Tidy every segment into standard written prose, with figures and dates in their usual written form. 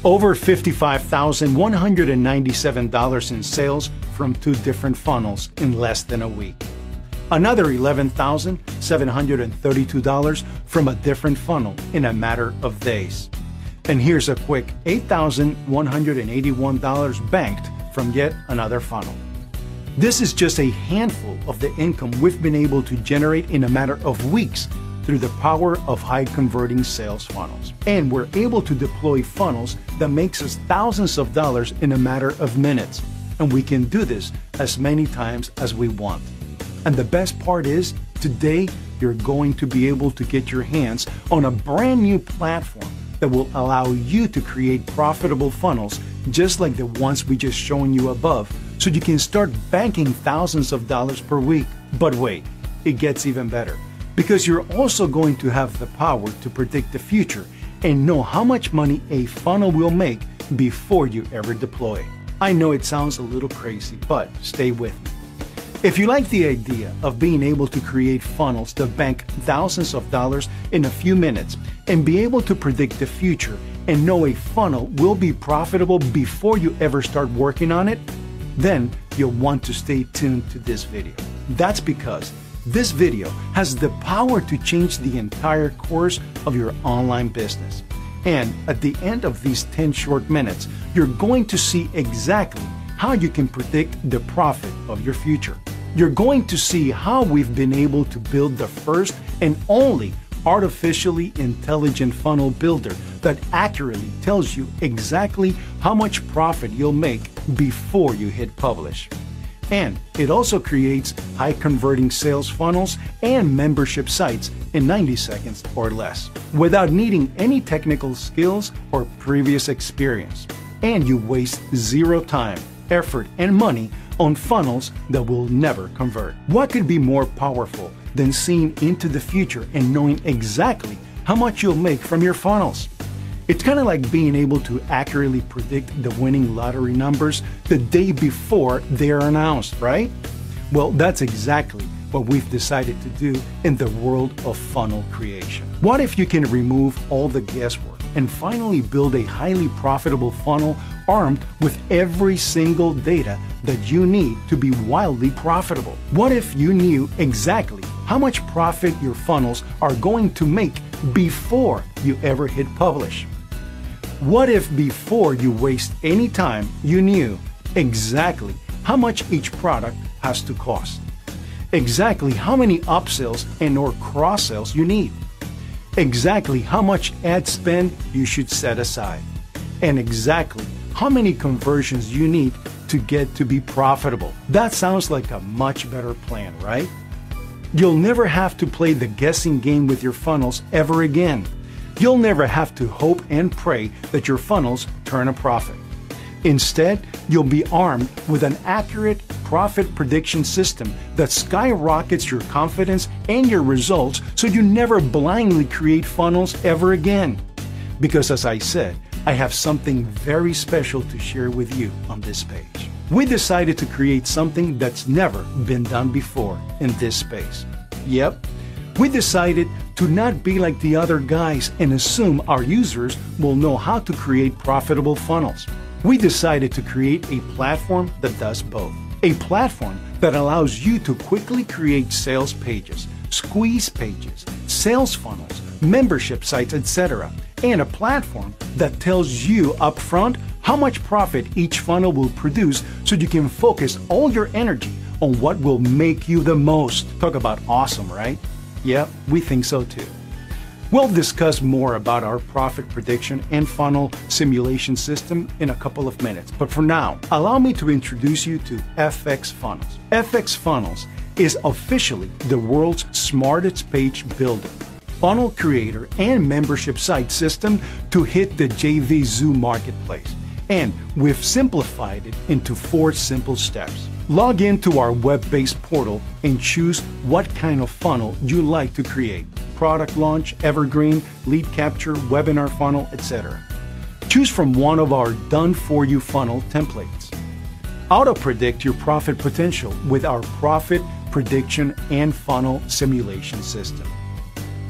Over $55,197 in sales from 2 different funnels in less than a week. Another $11,732 from a different funnel in a matter of days. And here's a quick $8,181 banked from yet another funnel. This is just a handful of the income we've been able to generate in a matter of weeks through the power of high-converting sales funnels. And we're able to deploy funnels that makes us thousands of dollars in a matter of minutes. And we can do this as many times as we want. And the best part is, today you're going to be able to get your hands on a brand new platform that will allow you to create profitable funnels just like the ones we just shown you above, so you can start banking thousands of dollars per week. But wait, it gets even better, because you're also going to have the power to predict the future and know how much money a funnel will make before you ever deploy. I know it sounds a little crazy, but stay with me. If you like the idea of being able to create funnels that bank thousands of dollars in a few minutes and be able to predict the future and know a funnel will be profitable before you ever start working on it, then you'll want to stay tuned to this video. That's because this video has the power to change the entire course of your online business. And at the end of these 10 short minutes, you're going to see exactly how you can predict the profit of your future. You're going to see how we've been able to build the first and only artificially intelligent funnel builder that accurately tells you exactly how much profit you'll make before you hit publish. And it also creates high converting sales funnels and membership sites in 90 seconds or less, without needing any technical skills or previous experience. And you waste zero time, effort, and money on funnels that will never convert. What could be more powerful than seeing into the future and knowing exactly how much you'll make from your funnels? It's kind of like being able to accurately predict the winning lottery numbers the day before they are announced, right? Well, that's exactly what we've decided to do in the world of funnel creation. What if you can remove all the guesswork and finally build a highly profitable funnel armed with every single data that you need to be wildly profitable? What if you knew exactly how much profit your funnels are going to make before you ever hit publish? What if before you waste any time, you knew exactly how much each product has to cost? Exactly how many upsells and or cross-sells you need? Exactly how much ad spend you should set aside? And exactly how many conversions you need to get to be profitable? That sounds like a much better plan, right? You'll never have to play the guessing game with your funnels ever again. You'll never have to hope and pray that your funnels turn a profit. Instead, you'll be armed with an accurate profit prediction system that skyrockets your confidence and your results, so you never blindly create funnels ever again. Because as I said, I have something very special to share with you on this page. We decided to create something that's never been done before in this space. Yep, we decided to not be like the other guys and assume our users will know how to create profitable funnels. We decided to create a platform that does both. A platform that allows you to quickly create sales pages, squeeze pages, sales funnels, membership sites, etc. And a platform that tells you upfront how much profit each funnel will produce, so you can focus all your energy on what will make you the most. Talk about awesome, right? Yeah, we think so too. We'll discuss more about our profit prediction and funnel simulation system in a couple of minutes. But for now, allow me to introduce you to FX Funnels. FX Funnels is officially the world's smartest page builder, funnel creator, and membership site system to hit the JVZoo marketplace. And we've simplified it into 4 simple steps. Log into our web-based portal and choose what kind of funnel you like to create: product launch, evergreen, lead capture, webinar funnel, etc. Choose from one of our done-for-you funnel templates. Auto-predict your profit potential with our profit prediction and funnel simulation system.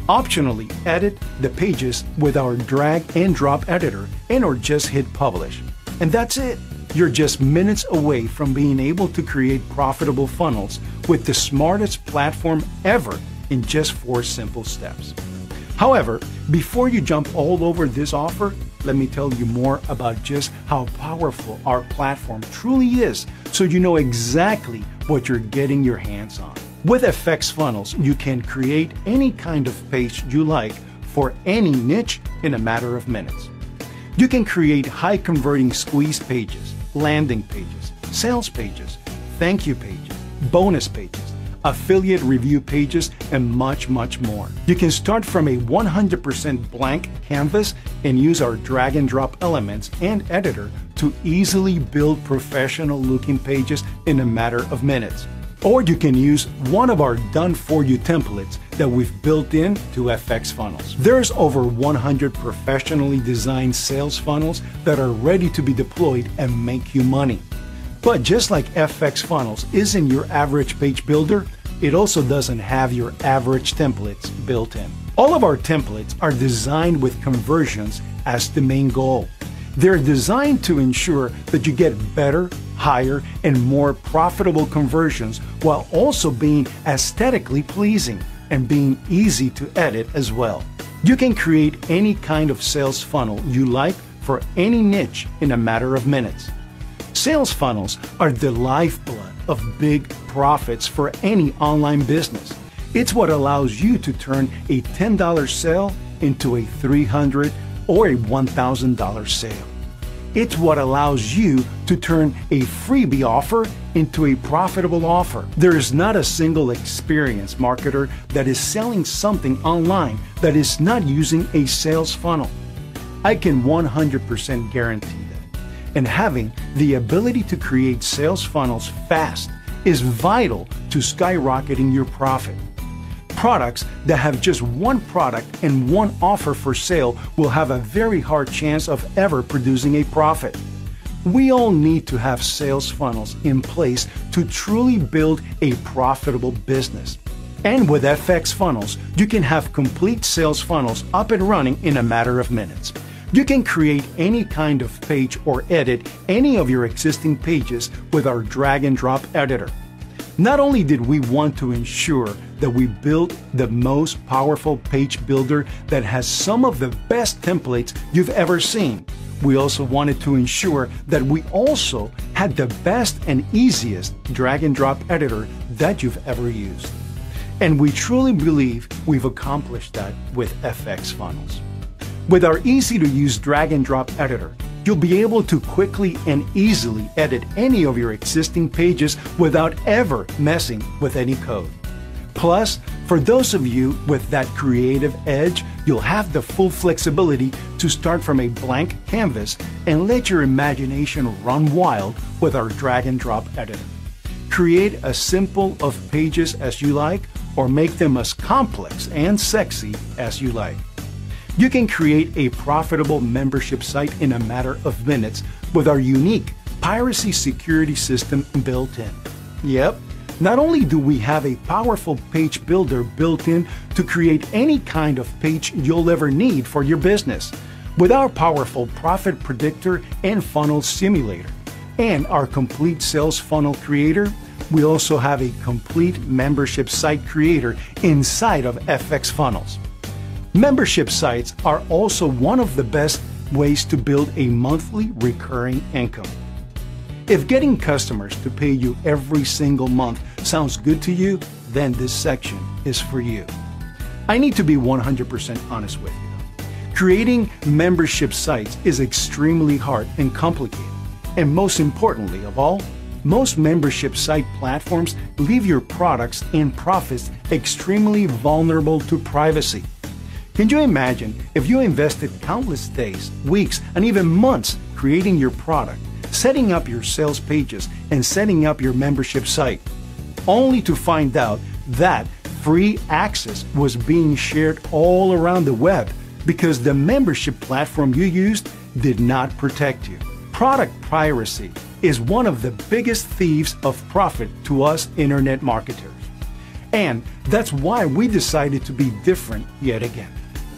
Optionally, edit the pages with our drag and drop editor or just hit publish. And that's it. You're just minutes away from being able to create profitable funnels with the smartest platform ever in just 4 simple steps. However, before you jump all over this offer, let me tell you more about just how powerful our platform truly is so you know exactly what you're getting your hands on. With FX Funnels, you can create any kind of page you like for any niche in a matter of minutes. You can create high-converting squeeze pages, landing pages, sales pages, thank you pages, bonus pages, affiliate review pages, and much, much more. You can start from a 100% blank canvas and use our drag and drop elements and editor to easily build professional-looking pages in a matter of minutes. Or you can use one of our done-for-you templates that we've built into FX Funnels. There's over 100 professionally designed sales funnels that are ready to be deployed and make you money. But just like FX Funnels isn't your average page builder, it also doesn't have your average templates built in. All of our templates are designed with conversions as the main goal. They're designed to ensure that you get better, higher, and more profitable conversions while also being aesthetically pleasing and being easy to edit as well. You can create any kind of sales funnel you like for any niche in a matter of minutes. Sales funnels are the lifeblood of big profits for any online business. It's what allows you to turn a $10 sale into a $300 or a $1,000 sale. It's what allows you to turn a freebie offer into a profitable offer. There is not a single experienced marketer that is selling something online that is not using a sales funnel. I can 100% guarantee that. And having the ability to create sales funnels fast is vital to skyrocketing your profit. Products that have just one product and one offer for sale will have a very hard chance of ever producing a profit. We all need to have sales funnels in place to truly build a profitable business. And with FX Funnels, you can have complete sales funnels up and running in a matter of minutes. You can create any kind of page or edit any of your existing pages with our drag and drop editor. Not only did we want to ensure that we built the most powerful page builder that has some of the best templates you've ever seen, we also wanted to ensure that we also had the best and easiest drag and drop editor that you've ever used. And we truly believe we've accomplished that with FX Funnels. With our easy-to-use drag and drop editor, you'll be able to quickly and easily edit any of your existing pages without ever messing with any code. Plus, for those of you with that creative edge, you'll have the full flexibility to start from a blank canvas and let your imagination run wild with our drag and drop editor. Create as simple of pages as you like, or make them as complex and sexy as you like. You can create a profitable membership site in a matter of minutes with our unique piracy security system built in. Yep, not only do we have a powerful page builder built in to create any kind of page you'll ever need for your business, with our powerful profit predictor and funnel simulator, and our complete sales funnel creator, we also have a complete membership site creator inside of FX Funnels. Membership sites are also one of the best ways to build a monthly recurring income. If getting customers to pay you every single month sounds good to you, then this section is for you. I need to be 100% honest with you. Creating membership sites is extremely hard and complicated. And most importantly of all, most membership site platforms leave your products and profits extremely vulnerable to privacy. Can you imagine if you invested countless days, weeks, and even months creating your product, setting up your sales pages, and setting up your membership site, only to find out that free access was being shared all around the web because the membership platform you used did not protect you? Product piracy is one of the biggest thieves of profit to us internet marketers. And that's why we decided to be different yet again.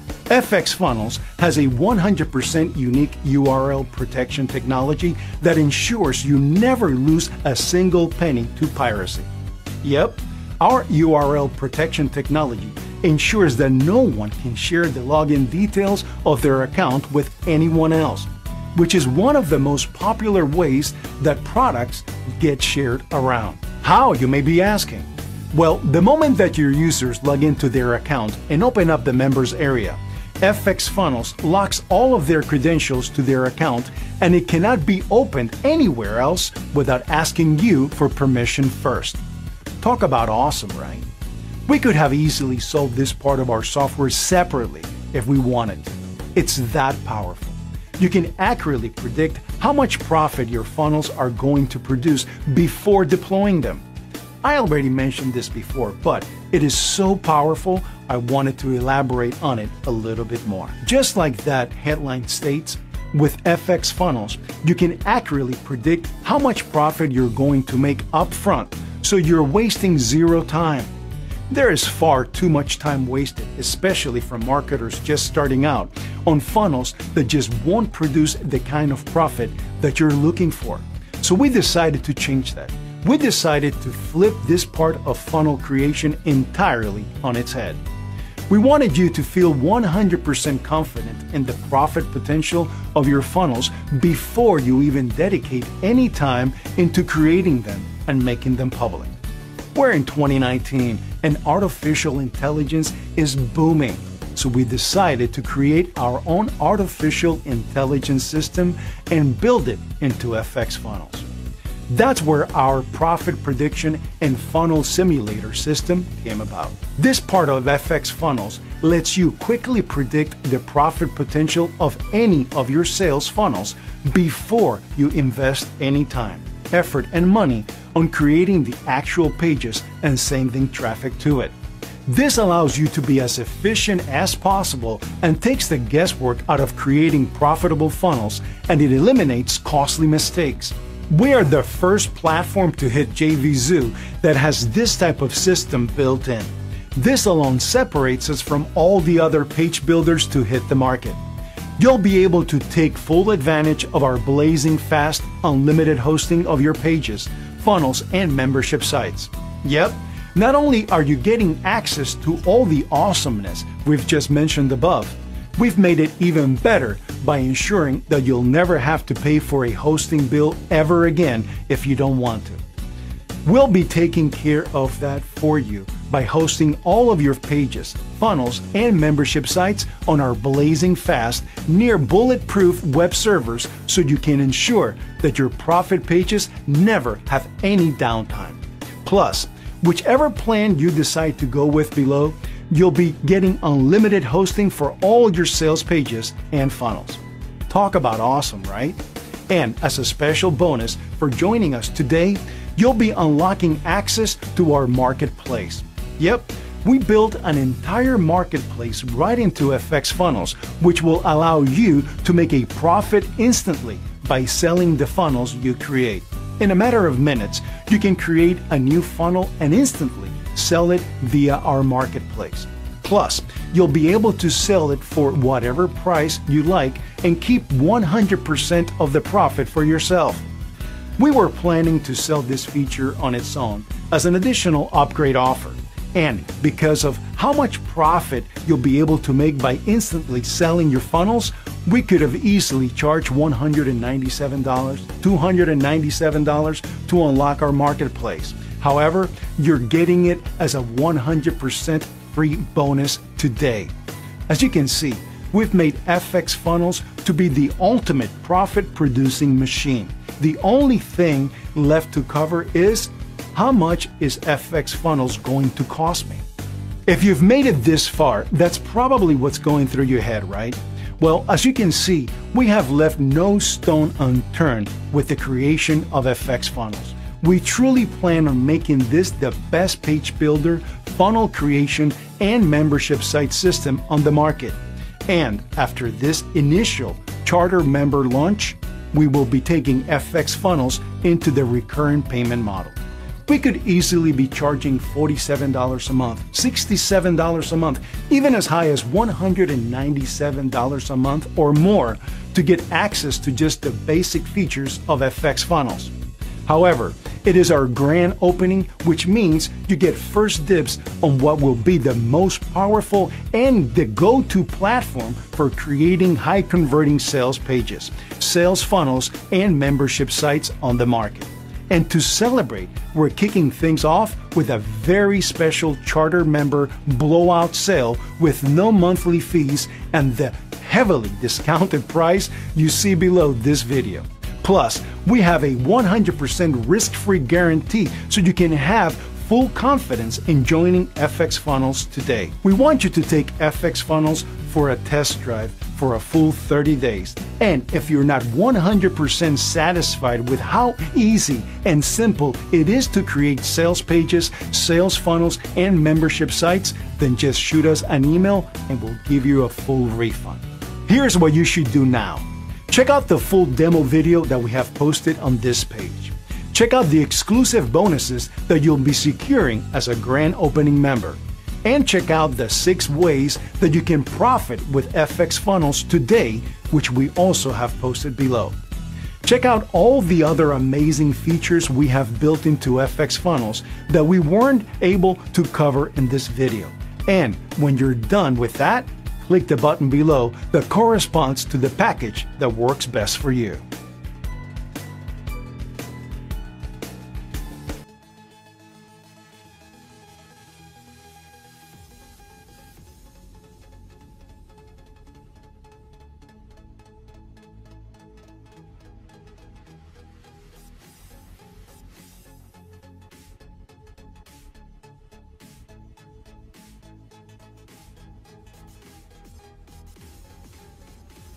FX Funnels has a 100% unique URL protection technology that ensures you never lose a single penny to piracy. Yep, our URL protection technology ensures that no one can share the login details of their account with anyone else, which is one of the most popular ways that products get shared around. How, you may be asking? Well, the moment that your users log into their account and open up the members area, FX Funnels locks all of their credentials to their account, and it cannot be opened anywhere else without asking you for permission first. Talk about awesome, right? We could have easily solved this part of our software separately if we wanted to. It's that powerful. You can accurately predict how much profit your funnels are going to produce before deploying them. I already mentioned this before, but it is so powerful, I wanted to elaborate on it a little bit more. Just like that headline states, with FX Funnels, you can accurately predict how much profit you're going to make upfront, so you're wasting zero time. There is far too much time wasted, especially from marketers just starting out, on funnels that just won't produce the kind of profit that you're looking for. So we decided to change that. We decided to flip this part of funnel creation entirely on its head. We wanted you to feel 100% confident in the profit potential of your funnels before you even dedicate any time into creating them and making them public. We're in 2019 and artificial intelligence is booming, so we decided to create our own artificial intelligence system and build it into FX Funnels. That's where our profit prediction and funnel simulator system came about. This part of FX Funnels lets you quickly predict the profit potential of any of your sales funnels before you invest any time, effort, and money on creating the actual pages and sending traffic to it. This allows you to be as efficient as possible and takes the guesswork out of creating profitable funnels, and it eliminates costly mistakes. We are the first platform to hit JVZoo that has this type of system built in. This alone separates us from all the other page builders to hit the market. You'll be able to take full advantage of our blazing fast, unlimited hosting of your pages, funnels, and membership sites. Yep, not only are you getting access to all the awesomeness we've just mentioned above, we've made it even better by ensuring that you'll never have to pay for a hosting bill ever again if you don't want to. We'll be taking care of that for you by hosting all of your pages, funnels, and membership sites on our blazing fast, near bulletproof web servers, so you can ensure that your profit pages never have any downtime. Plus, whichever plan you decide to go with below, you'll be getting unlimited hosting for all your sales pages and funnels. Talk about awesome, right? And as a special bonus for joining us today, you'll be unlocking access to our marketplace. Yep, we built an entire marketplace right into FX Funnels, which will allow you to make a profit instantly by selling the funnels you create. In a matter of minutes, you can create a new funnel and instantly sell it via our marketplace. Plus, you'll be able to sell it for whatever price you like and keep 100% of the profit for yourself. We were planning to sell this feature on its own as an additional upgrade offer. And because of how much profit you'll be able to make by instantly selling your funnels, we could have easily charged $197, $297 to unlock our marketplace. However, you're getting it as a 100% free bonus today. As you can see, we've made FX Funnels to be the ultimate profit-producing machine. The only thing left to cover is, how much is FX Funnels going to cost me? If you've made it this far, that's probably what's going through your head, right? Well, as you can see, we have left no stone unturned with the creation of FX Funnels. We truly plan on making this the best page builder, funnel creation, and membership site system on the market. And after this initial charter member launch, we will be taking FX Funnels into the recurring payment model. we could easily be charging $47 a month, $67 a month, even as high as $197 a month or more to get access to just the basic features of FX Funnels. However, it is our grand opening, which means you get first dibs on what will be the most powerful and the go-to platform for creating high-converting sales pages, sales funnels, and membership sites on the market. And to celebrate, we're kicking things off with a very special charter member blowout sale with no monthly fees and the heavily discounted price you see below this video. Plus, we have a 100% risk-free guarantee so you can have full confidence in joining FX Funnels today. We want you to take FX Funnels for a test drive for a full 30 days. And if you're not 100% satisfied with how easy and simple it is to create sales pages, sales funnels, and membership sites, then just shoot us an email and we'll give you a full refund. Here's what you should do now. Check out the full demo video that we have posted on this page. Check out the exclusive bonuses that you'll be securing as a grand opening member. And check out the 6 ways that you can profit with FX Funnels today, which we also have posted below. Check out all the other amazing features we have built into FX Funnels that we weren't able to cover in this video. And when you're done with that, click the button below that corresponds to the package that works best for you.